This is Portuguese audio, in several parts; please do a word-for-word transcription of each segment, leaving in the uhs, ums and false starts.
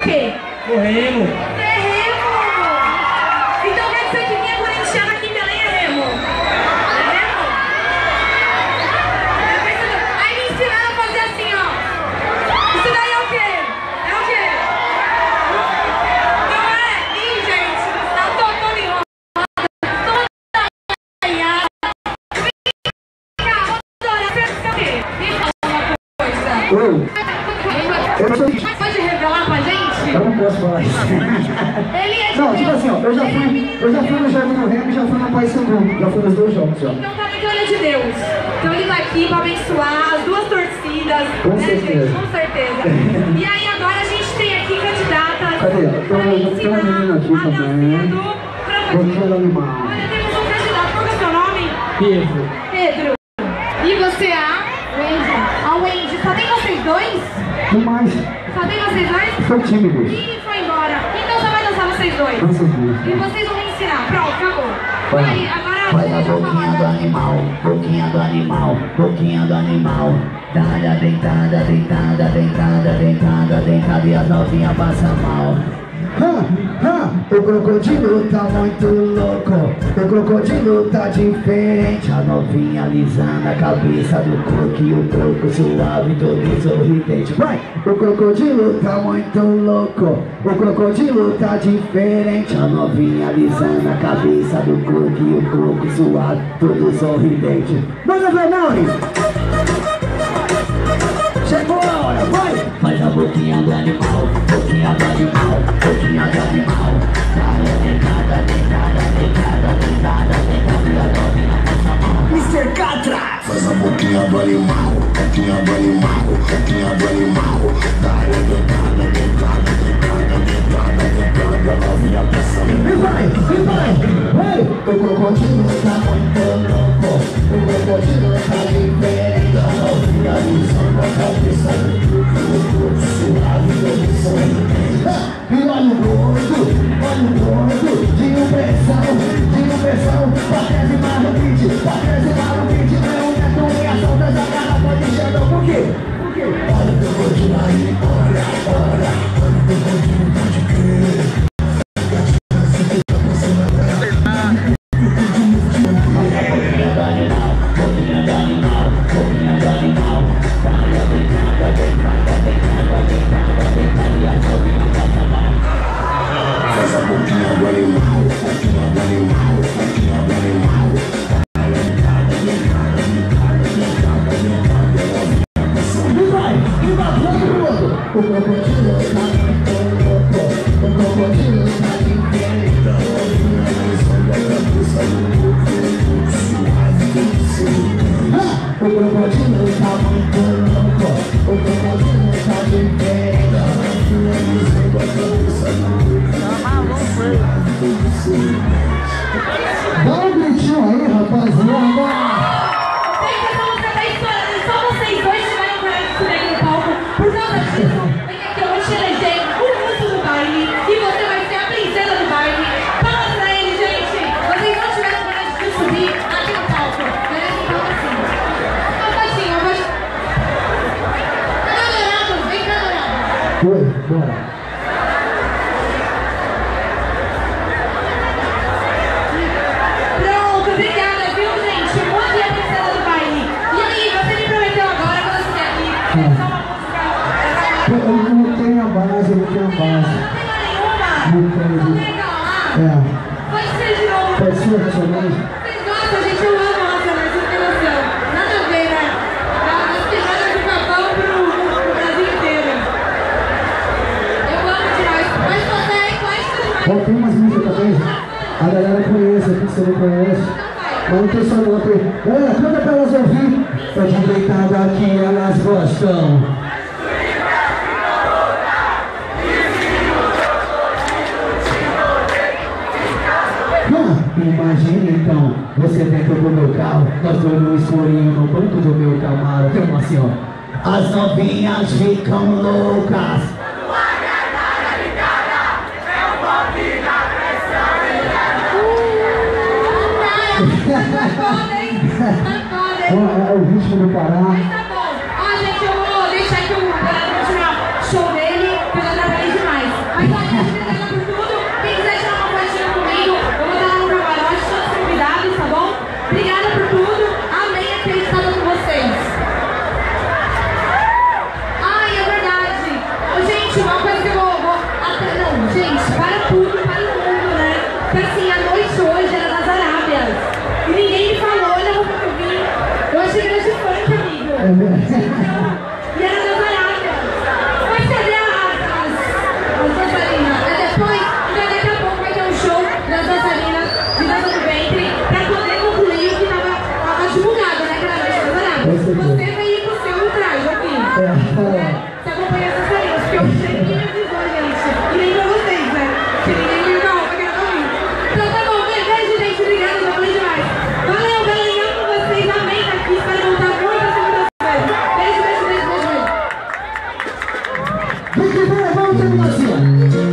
quê? O Remo. Você é Remo! Então quer dizer que quem é corintiano aqui em Belém é Remo? É Remo? Aí me ensinaram a fazer assim, ó. Isso daí é o quê? É o quê? Não é? Ih, gente, tá tocando em roda. Toda aí, vem cá, Rodolfo, você é o quê? Me fala uma coisa. Oi. Mas pode revelar pra gente? Eu não posso falar isso. Ele é de Não, tipo Deus. assim, ó, eu já Ele é fui, menino eu já de fui no Deus. Jardim do Remo e já fui no Paysandu. Já fui nos dois jogos, já. Então tá vendo que ele é de Deus. Então ele tá aqui pra abençoar as duas torcidas. Com né, certeza. gente? Com certeza. E aí agora a gente tem aqui candidatas. Cadê? Pra Tem uma- tem uma menina aqui ensinar a também. dancinha do Boquinha do animal. Olha, temos um candidato. Qual que é o seu nome? Pedro. Pedro. E você, a? Wendy. A Wendy. Só tem vocês dois? Não mais. Só tem vocês dois? Sou tímido. E foi embora. Então só vai dançar vocês dois. Dança duas. E vocês vão me ensinar. Pronto, acabou. Vai. E aí, agora Olha a deixa eu boquinha falar. do animal, boquinha do animal, boquinha do animal. Dá-lhe a deitada, deitada, deitada, deitada, deitada e as novinhas passam mal. Ha, ha, o crocodilo tá muito louco. O crocodilo tá diferente. A novinha alisando a cabeça do coco e o coco suave, todo sorridente. Vai! O crocodilo tá muito louco. O crocodilo tá diferente. A novinha alisando a cabeça do coco e o coco suave, todo sorridente. Manda ver, Mauri! Chegou a hora, vai! Faz a boquinha do animal, boquinha do animal, boquinha do animal. Dá-lhe a deitada, deitada, deitada, deitada, deitada e a novinha passa mal. mister Catra! Faz a boquinha do animal, boquinha do animal, boquinha do animal. Dá-lhe a deitada, deitada, deitada, deitada, deitada, a novinha passa E mal. vai, e vai! Vai! O crocodilo tá muito louco. O crocodilo tá diferente. A novinha alisando a cabeça do coco e o coco suave, todo sorridente. E olha o gordo, olha o gordo. De impressão, de impressão. Patese marromite, patese marromite. Não é comunicação dessa cara, pode enxergar. Por quê? Por quê? Olha o crocodilo aí, olha, olha. Olha o crocodilo, pode crer. Faz a boquinha do animal, boquinha do animal, boquinha do animal. E vai, e vai, vamos pro outro. O crocodilo tá muito louco. O crocodilo tá diferente. Ah, o crocodilo tá muito louco. O crocodilo tá diferente. Dá um gritinho aí, rapaziada. Tem que essa música tá estourando. Só vocês dois tiveram coragem de subir aqui no palco. Por causa disso, vem aqui, eu vou te eleger o mundo do baile. E você vai ser a princesa do baile. Palmas pra ele, gente. Vocês não tiveram coragem de subir aqui no palco. Merece um palco assim. Um baixinho, um baixinho. Tá adorado, vem cá, adorado. Oi, bora. Pronto, obrigada, viu, gente? Muito e a princesa do baile. E aí, você me prometeu agora, quando você vier aqui, cantar uma música. Eu não tenho a base, eu não tenho a base. Não Não tem tenho. nenhuma? Legal, ah? É, Pode ser de novo. pode ser racionais? Vocês gostam, gente? Eu amo Racionais, vocês têm noção. Nada a ver, né? Das quebradas do Capão pro, pro Brasil inteiro. Eu amo demais. Pode fazer, pode ser demais. Ó, tem umas músicas também. A galera conhece, aqui você não conhece. Mas não tem só nota aí. Galera, canta pra elas ouvir. Tá de deitado aqui, elas gostam. Ah, imagina então, você dentro do meu carro, nós dois no escurinho no banco do meu Camaro. Tem uma assim, ó. As novinhas ficam loucas. Ó, é o ritmo do Pará. Mas tá bom. Ó, gente, eu vou deixar aqui o galera continuar show dele, porque eu atrapalhei demais. Mas olha, obrigada por tudo. Quem quiser tirar uma fotinha comigo, eu vou dar lá no camarote, todos os convidados, tá bom? Obrigada por tudo. Amei a ter estado com vocês. Ai, é verdade. Gente, uma coisa que eu vou... vou até, não, gente, para tudo, para o mundo, né? Porque assim, a noite hoje era das Arábias. E ninguém me falou, olha a roupa que eu vim. Eu achei que era de funk, amigo. Então, e era das Arábias. Mas cadê as, as, as dançarinas? É depois, então daqui a pouco vai ter um show das dançarinas de dança do ventre pra poder concluir o que tava, tava divulgado, né? Que era a noite das Arábias. Você veio com o seu traje, eu vi. Você acompanha as dançarinas, porque eu sei que me avisou, gente. E nem pra vocês, né? Que ninguém viu a roupa que era pra mim. Então tá bom, beijo, gente. Obrigada, eu falei demais. Valeu, galerinha, com vocês. Amém, tá aqui. Espero voltar muitas segundas-feiras. Beijo, beijo, beijo, beijo, beijo. Muito bem, vamos terminar assim, ó.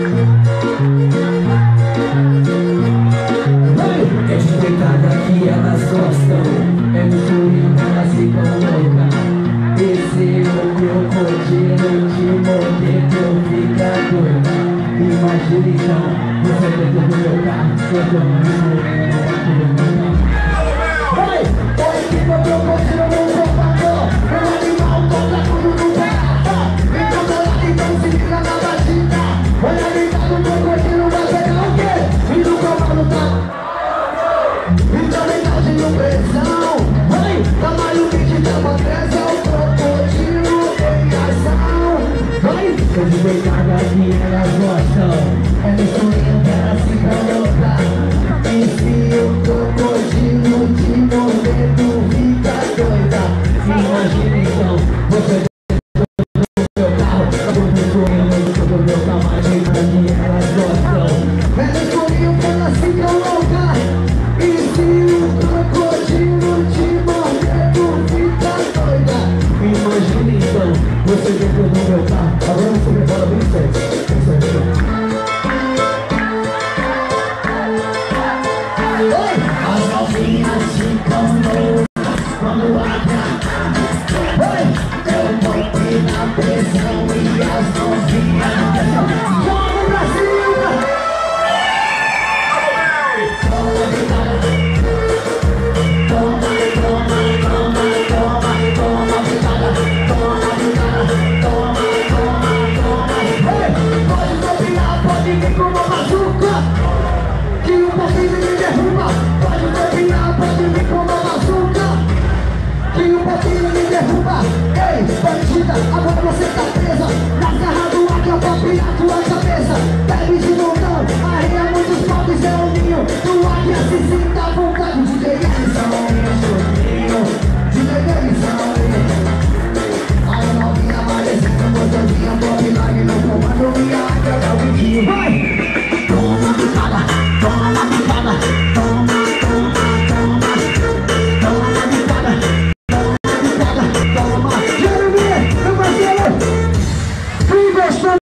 É de pecado que elas gostam, é muito lindo, elas ficam loucas. Esse é o crocodilo de morder que eu fica doida. Imagina então, você dentro do meu carro, eu tô muito morrendo dentro do meu carro. Oi, oi, que meu crocodilo não propagou. Meu animal contra tudo no pé. Então tô lá, então se liga na batida. Olha ligado, o crocodilo vai pegar o quê? E no cavalo tá... Então ligado no pressão. Oi, tamanho vídeo da matreza. O crocodilo em ação. Oi, É de pecado que elas gostam, é no sonho que ela se coloca. Enfia o crocodilo de morder, tu fica doida. imagina então, você dentro do meu carro, eu tô sonhando dentro do meu carro, mas de pecado que elas gostam. É no sonho que ela se coloca. Enfia o crocodilo de morder, tu fica doida. Imagina então, você dentro do meu carro, Agora você